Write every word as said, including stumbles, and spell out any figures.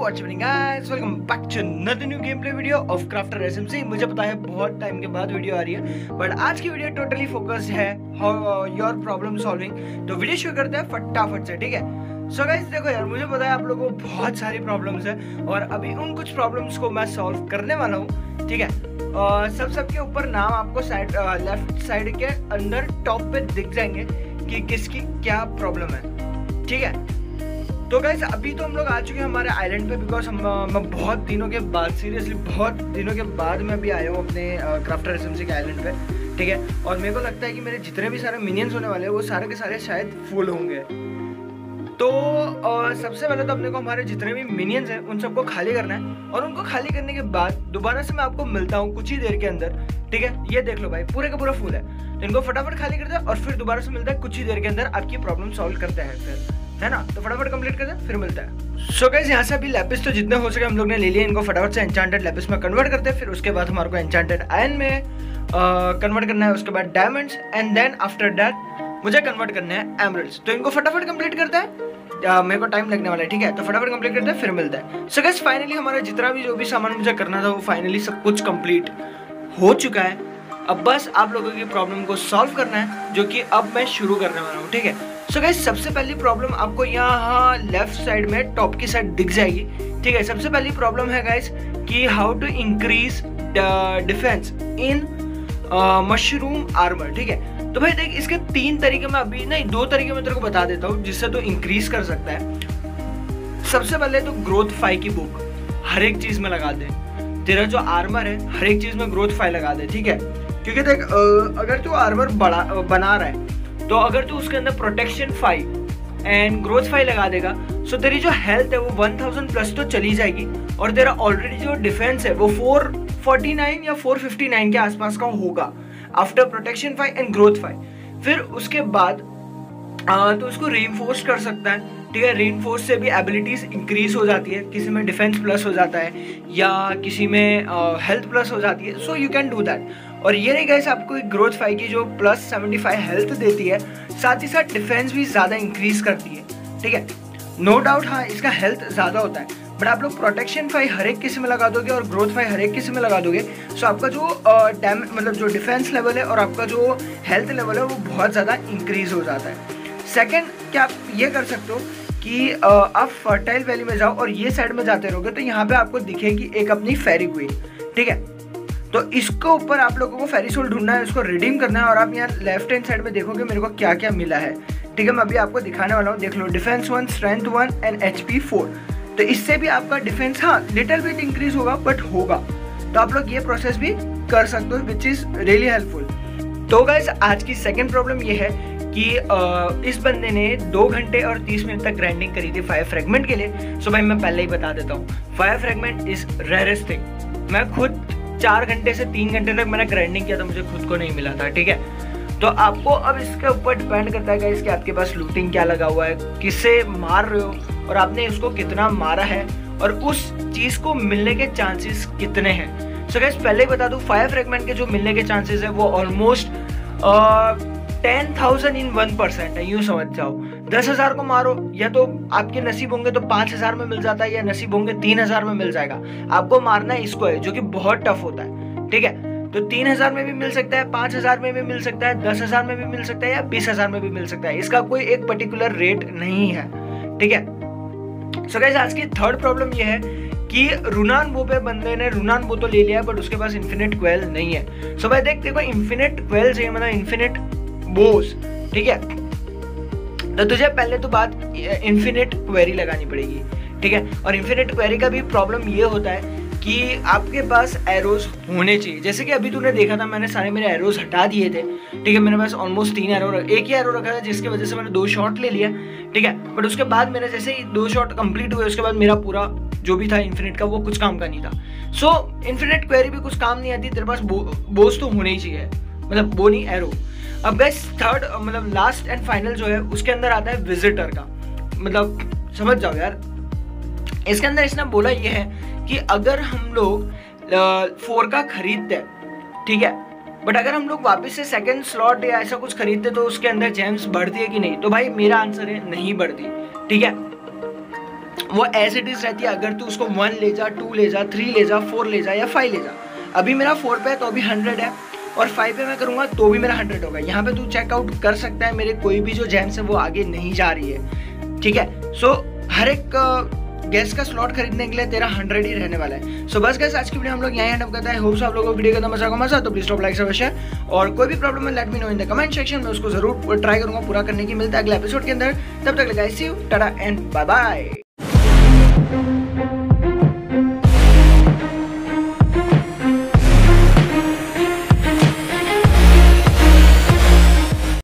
What's happening guys, welcome back to another new game play video of crafter SMC. मुझे पता है बहुत time के बाद वीडियो आ रही है, बट आज की वीडियो टोटली फोकस्ड है योर प्रॉब्लम सॉल्विंग। तो वीडियो शुरू करते हैं फटाफट से, ठीक है। सो गाइस देखो यार, मुझे पता है आप लोगों को बहुत सारी प्रॉब्लम्स है और अभी उन कुछ प्रॉब्लम्स को मैं सॉल्व करने वाला हूँ, ठीक है। uh, सब सबके ऊपर नाम आपको साइड लेफ्ट साइड के अंदर टॉप पे दिख जाएंगे कि किसकी क्या प्रॉब्लम है, ठीक है। तो गाइस अभी तो हम लोग आ चुके हैं हमारे आइलैंड पे, बिकॉज हम मैं बहुत दिनों के बाद, सीरियसली बहुत दिनों के बाद मैं भी आया हूँ अपने क्राफ्टर एसएमसी के आइलैंड पे, ठीक है। और मेरे को लगता है कि मेरे जितने भी सारे मिनियंस होने वाले हैं वो सारे के सारे शायद फुल होंगे। तो uh, सबसे पहले तो अपने को हमारे जितने भी मिनियंस हैं उन सबको खाली करना है, और उनको खाली करने के बाद दोबारा से मैं आपको मिलता हूँ कुछ ही देर के अंदर, ठीक है। ये देख लो भाई, पूरे का पूरा फुल है, तो इनको फटाफट खाली करते हैं और फिर दोबारा से मिलता है कुछ ही देर के अंदर, आपकी प्रॉब्लम सॉल्व करते हैं फिर, है ना। तो फटाफट कंप्लीट करते हैं फिर मिलता है। सो गाइस यहाँ से अभी लैपिस तो जितने हो सके हम लोग ने ले लिए, इनको फटाफट से एन्चांटेड लैपिस में कन्वर्ट करते हैं। फिर उसके बाद हमारे को एन्चांटेड आयरन में कन्वर्ट करना है, उसके बाद diamonds, and then after that मुझे कन्वर्ट करना है एमरल्ड्स। तो इनको फटाफट कंप्लीट करते हैं, Uh, मेरे को टाइम लगने वाला है, ठीक है। तो फटाफट कंप्लीट करते हैं फिर मिलता है। सो गाइस फाइनली हमारा जितना भी जो भी सामान मुझे करना था वो फाइनली सब कुछ कंप्लीट हो चुका है। अब बस आप लोगों की प्रॉब्लम को सॉल्व करना है, जो कि अब मैं शुरू करने वाला हूँ, ठीक है। सो गाइस सबसे पहली प्रॉब्लम आपको यहाँ लेफ्ट साइड में टॉप की साइड दिख जाएगी, ठीक है। सबसे पहली प्रॉब्लम है गाइस कि how to increase defence in mushroom armour, ठीक है। तो भाई देख, इसके तीन तरीके मैं अभी नहीं दो तरीके मैं तेरे को बता देता हूँ जिससे तो इंक्रीज कर सकता है। सबसे पहले तो ग्रोथ फाइव की बुक हर एक चीज में लगा दे, तेरा जो आर्मर है हर एक चीज में ग्रोथ फाइव लगा दे, ठीक है। क्योंकि देख अगर तू आर्मर बड़ा बना रहा है तो अगर तू उसके अंदर protection five and growth five लगा देगा, सो तेरी जो हेल्थ है वो वन थाउजेंड प्लस तो चली जाएगी, और तेरा ऑलरेडी जो डिफेंस है वो फोर फोर्टी नाइन या फोर फिफ्टी नाइन के आसपास का होगा after protection five and growth five. फिर उसके बाद आ, तो उसको रीइंफोर्स कर सकता है, ठीक है। रीइंफोर्स से भी एबिलिटीज इंक्रीज हो जाती है, किसी में डिफेंस प्लस हो जाता है या किसी में हेल्थ प्लस हो जाती है, so you can do that. और ये नहीं गाइस आपको एक ग्रोथ फाइव की जो प्लस सेवेंटी फाइव हेल्थ देती है, साथ ही साथ डिफेंस भी ज़्यादा इंक्रीज करती है, ठीक है। नो डाउट हाँ इसका हेल्थ ज़्यादा होता है, बट आप लोग प्रोटेक्शन फाइव हर एक किसी में लगा दोगे और ग्रोथ फाइव हर एक किसी में लगा दोगे, सो आपका जो डैम मतलब जो डिफेंस लेवल है और आपका जो हेल्थ लेवल है वो बहुत ज़्यादा इंक्रीज हो जाता है। सेकंड क्या आप ये कर सकते हो कि uh, आप फर्टाइल वैली में जाओ और ये साइड में जाते रहोगे तो यहाँ पे आपको दिखेगी एक अपनी फेरी क्वीन, ठीक है। तो इसको ऊपर आप लोगों को फेरी सोल ढूंढना है, इसको रिडीम करना है, और आप यहाँ लेफ्ट हैंड साइड में देखोगे मेरे को क्या क्या मिला है, ठीक है। मैं अभी आपको दिखाने वाला हूँ, देख लो, defence one, strength one and H P four. तो इससे भी आपका डिफेंस हाँ लिटिल बिट इंक्रीज होगा, बट होगा। तो आप लोग ये प्रोसेस भी कर सकते हो, विच इज रियली हेल्पफुल। तो गाइस आज की सेकंड प्रॉब्लम ये है कि uh, इस बंदे ने दो घंटे और तीस मिनट तक ग्राइंडिंग करी थी फाइव फ्रेगमेंट के लिए। सो भाई मैं पहले ही बता देता हूँ, five fragment is rarest thing. मैं खुद चार घंटे से तीन घंटे तक मैंने ग्राइंडिंग किया था, मुझे खुद को नहीं मिला था, ठीक है। तो आपको अब इसके ऊपर डिपेंड करता है गाइस कि आपके पास लूटिंग क्या लगा हुआ है, किससे मार रहे हो और आपने उसको कितना मारा है, और उस चीज को मिलने के चांसेस कितने हैं। सो गाइस पहले ही बता दूं, फाइव फ्रेगमेंट के जो मिलने के चांसेस है वो almost ten thousand in one percent है, यूं समझ जाओ। दस हजार को मारो, या तो आपके नसीब होंगे तो पांच हजार में मिल जाता है, या नसीब होंगे तीन हजार में मिल जाएगा। आपको मारना है इसको है, जो कि बहुत टफ होता है, ठीक है। तो तीन हजार में भी मिल सकता है, पांच हजार में भी मिल सकता है, दस हजार में भी मिल सकता है, या बीस हजार में भी मिल सकता है। इसका कोई एक पर्टिकुलर रेट नहीं है, ठीक है। सो गाइस आज की थर्ड प्रॉब्लम ये है कि रुनान बो पे बंदे ने रुनान बो तो ले लिया है, बट उसके पास इन्फिनिट क्वेल नहीं है। सो भाई देख, देखो इन्फिनिट क्वेल चाहिए, मतलब इन्फिनिट बोस, ठीक है। तो तुझे पहले तो बात इन्फिनिट क्वेरी लगानी पड़ेगी, ठीक है। और इन्फिनिट क्वेरी का भी प्रॉब्लम ये होता है कि आपके पास एरोज होने चाहिए। जैसे कि अभी तूने देखा था, मैंने सारे मेरे एरोज हटा दिए थे, ठीक है। मेरे पास ऑलमोस्ट तीन एरो, एक ही एरो रखा था जिसकी वजह से मैंने दो शॉट ले लिया, ठीक है। बट उसके बाद मेरे जैसे ही दो शॉट कंप्लीट हुए उसके बाद मेरा पूरा जो भी था इन्फिनिट का वो कुछ काम का नहीं था। सो इन्फिनिट क्वेरी भी कुछ काम नहीं आती, तेरे पास बो, बोस तो होने ही चाहिए, मतलब वो नहीं एरो। अब गाइस थर्ड मतलब लास्ट एंड फाइनल जो है उसके अंदर आता है विजिटर का, मतलब समझ जाओ यार। इसके अंदर इसने बोला ये है कि अगर हम लोग फोर का खरीदते हैं, ठीक है, बट अगर हम लोग वापस से सेकंड स्लॉट या ऐसा कुछ खरीदते तो उसके अंदर जेम्स बढ़ती है कि नहीं। तो भाई मेरा आंसर है नहीं बढ़ती, ठीक है। वो एज इट इज रहती है। अगर तू उसको वन ले जा, टू ले जा, थ्री ले जा, फोर ले जा या फाइव ले जा। अभी मेरा फोर पे है तो अभी हंड्रेड है, और फाइव पे मैं करूँगा तो भी मेरा हंड्रेड होगा। यहाँ पे तू चेकआउट कर सकता है, मेरे कोई भी जो जेम्स है वो आगे नहीं जा रही है, ठीक है। सो so, हर एक गैस का स्लॉट खरीदने के लिए तेरा हंड्रेड ही रहने वाला है। सो so, बस गैस आज की वीडियो हम लोग यहाँ एंड अप करते हैं। होप सो आप लोगों को वीडियो का मजा आएगा मजा तो प्लीज स्टॉप लाइक शेयर, और कोई भी प्रॉब्लम है let me know in the comment section में, उसको जरूर ट्राई करूंगा पूरा करने की। मिलता है अगले एपिसोड के अंदर, तब तक see you, tata and bye bye.